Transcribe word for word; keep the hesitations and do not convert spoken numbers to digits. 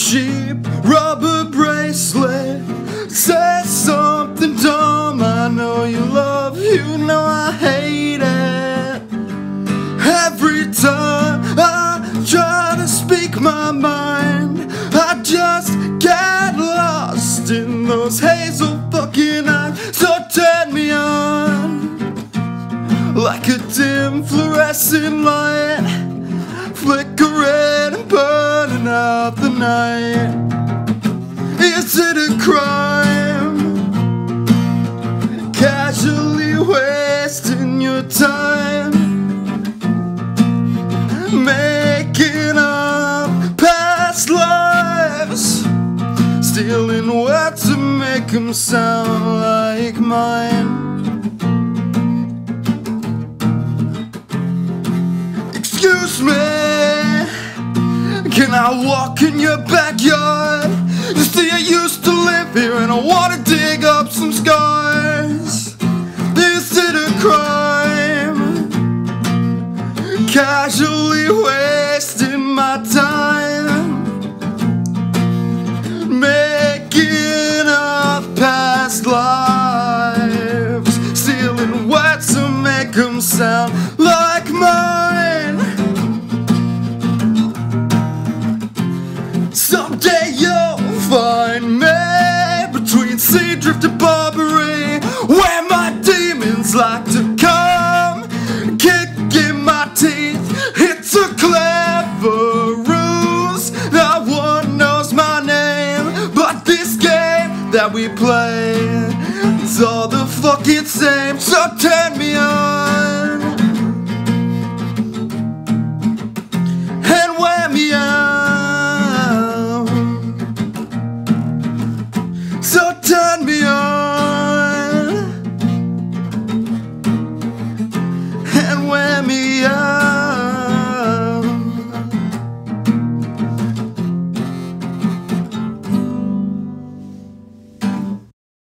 cheap rubber bracelet. Say something dumb, I know you love, you know I hate it. Every time I try to speak my mind, I just get lost in those hazel fucking eyes. So turn me on like a dim fluorescent light, flickering and burning out the night. Is it a crime casually wasting your time, making up past lives, stealing words to make them sound like mine? Excuse me, can I walk in your backyard? You see, I used to live here and I wanna dig up some scars. Is it a crime casually wasting my time, making up past lives, stealing words to make them sound like mine? Someday you'll find me between sea drift and Barbary, where my demons like to come, kicking my teeth. It's a clever ruse, no one knows my name, but this game that we play is all the fucking same. So turn me on